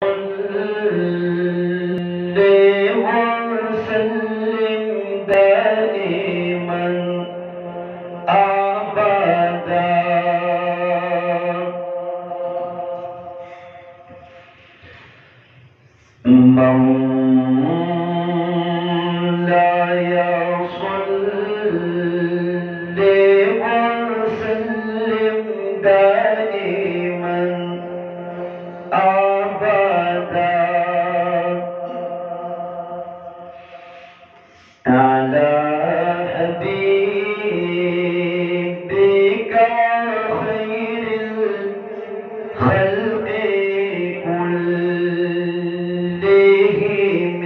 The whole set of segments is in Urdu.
وسلم دائما أبدا مولاي صل وسلم دائما أبدا على حبيبك خير الخلق كلهم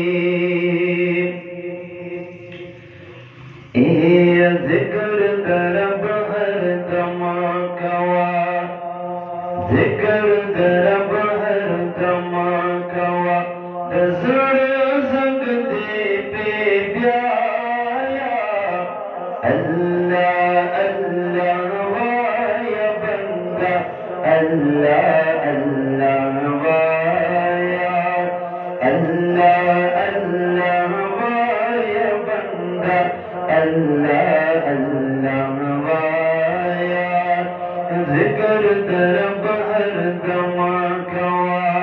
يا ذكر درب ہر دما کوا ذکر درب ہر دما کوا دزڑ زنگ دے پہ بیایا اللہ اللہ وایا بندہ اللہ اللہ وایا اللہ اللہ وایا بندہ اللہ اللہ وایا ذکر درب ہر دما کوا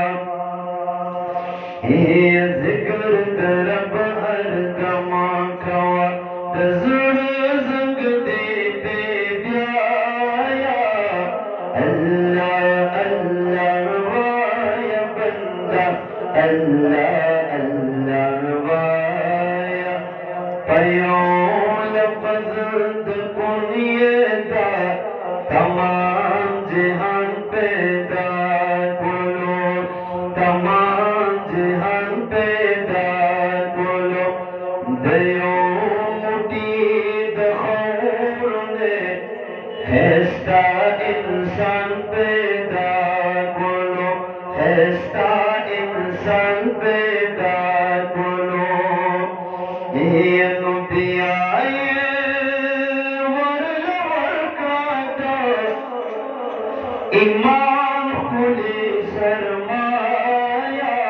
ذکر درب ہر دما کوا دزڑ زنگ دے پہ بیایا اللہ اللہ وایا بندہ اللہ اللہ وایا پیوں لفظ کنیتا تمام جہان پیدا کلو تمام جہان پیدا کلو دیو مٹی دخور نے ہستا انسان پیدا کلو ہستا انسان پیدا کلو یہ نبی آئے ایمان کھلی سرمایا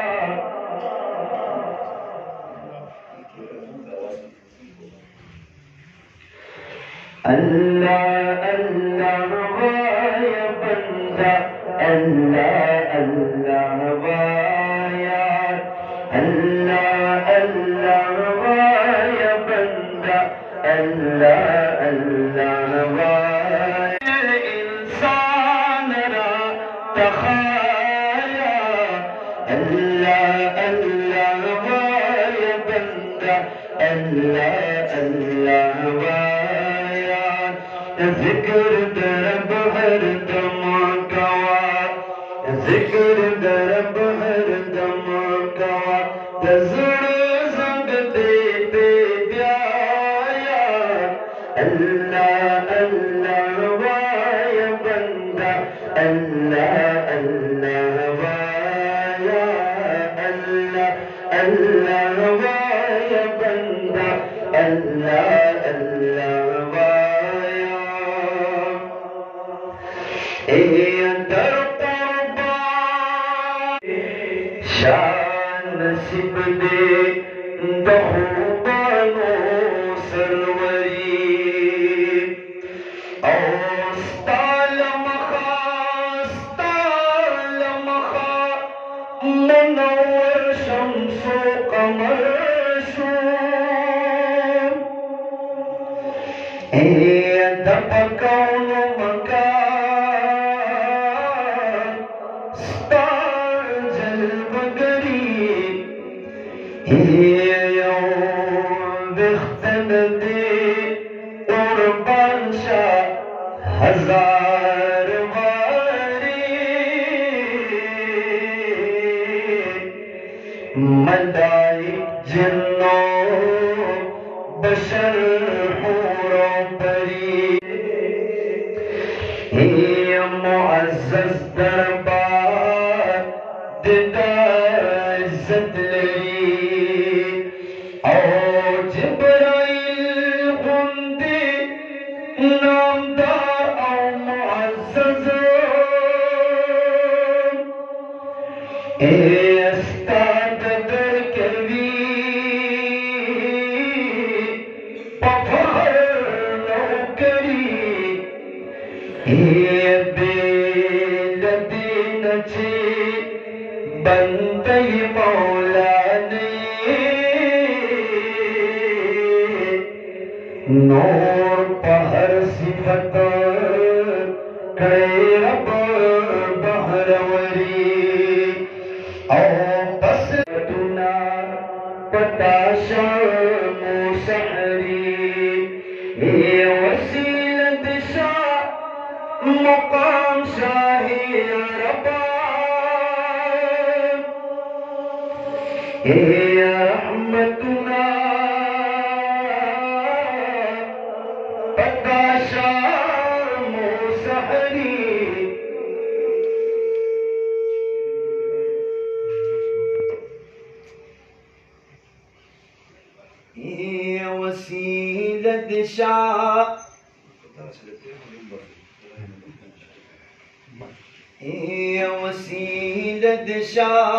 اللہ اللہ وایا بندہ اللہ اللہ وایا اللہ اللہ وایا بندہ اللہ اللہ وایا انسان را تخایا اللہ اللہ وایا بندہ اللہ اللہ وایا ذکر درب ہر دما کوا ذکر درب ہر دما کوا دزڑ زنگ دے پہ بیایا اللہ اللہ وایا بندہ اللہ اللہ وایا اللہ اللہ وایا بندہ اللہ اللہ وایا در قربان شان نصیب دے دخوبانو سروری اوستال مخا منور شمس و قمر شو دب کون مکان ستار جلب گری یوم بختن دے قربان شاہ ہزار واری ملائک جنوں بشر حور و پری معزز دربار دیدہ عزت لری او جبرائیل غندی نامدار او معزز اے استاد در کبھی پفر نوکری اے بیلد نچے بندی مولا نے نور پہر صفت کرے رب بہروری او بس دنا پتاشا موسحری اے وسیلت شاہ مقام شاہی ربا اے رحمتنا پتاشا موسحری اے وسیلت شاہ اے وسیلت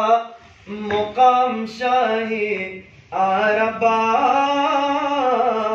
شاہ مقام شاہی عربا